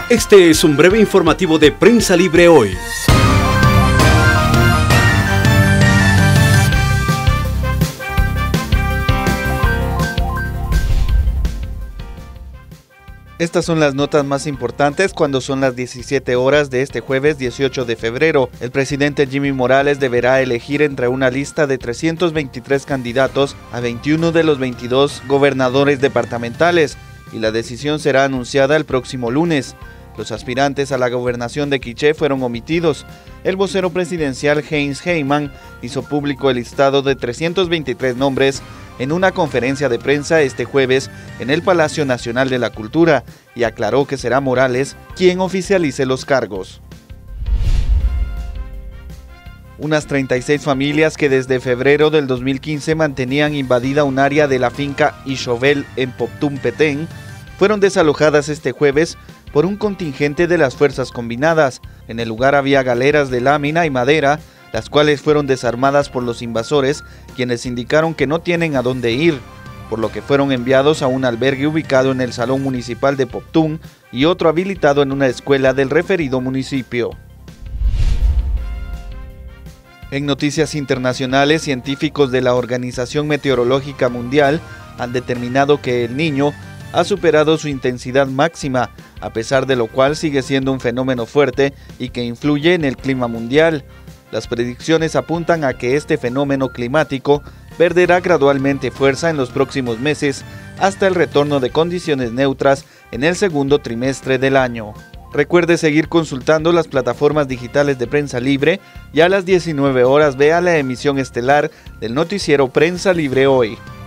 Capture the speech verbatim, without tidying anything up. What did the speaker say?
Este es un breve informativo de Prensa Libre Hoy. Estas son las notas más importantes cuando son las diecisiete horas de este jueves dieciocho de febrero. El presidente Jimmy Morales deberá elegir entre una lista de trescientos veintitrés candidatos a veintiuno de los veintidós gobernadores departamentales y la decisión será anunciada el próximo lunes. Los aspirantes a la gobernación de Quiché fueron omitidos. El vocero presidencial Heinz Heyman hizo público el listado de trescientos veintitrés nombres en una conferencia de prensa este jueves en el Palacio Nacional de la Cultura y aclaró que será Morales quien oficialice los cargos. Unas treinta y seis familias que desde febrero del dos mil quince mantenían invadida un área de la finca Ixovel en Poptún, Petén, fueron desalojadas este jueves por un contingente de las fuerzas combinadas. En el lugar había galeras de lámina y madera, las cuales fueron desarmadas por los invasores, quienes indicaron que no tienen a dónde ir, por lo que fueron enviados a un albergue ubicado en el Salón Municipal de Poptún y otro habilitado en una escuela del referido municipio. En noticias internacionales, científicos de la Organización Meteorológica Mundial han determinado que el Niño ha superado su intensidad máxima, a pesar de lo cual sigue siendo un fenómeno fuerte y que influye en el clima mundial. Las predicciones apuntan a que este fenómeno climático perderá gradualmente fuerza en los próximos meses hasta el retorno de condiciones neutras en el segundo trimestre del año. Recuerde seguir consultando las plataformas digitales de Prensa Libre y a las diecinueve horas vea la emisión estelar del noticiero Prensa Libre Hoy.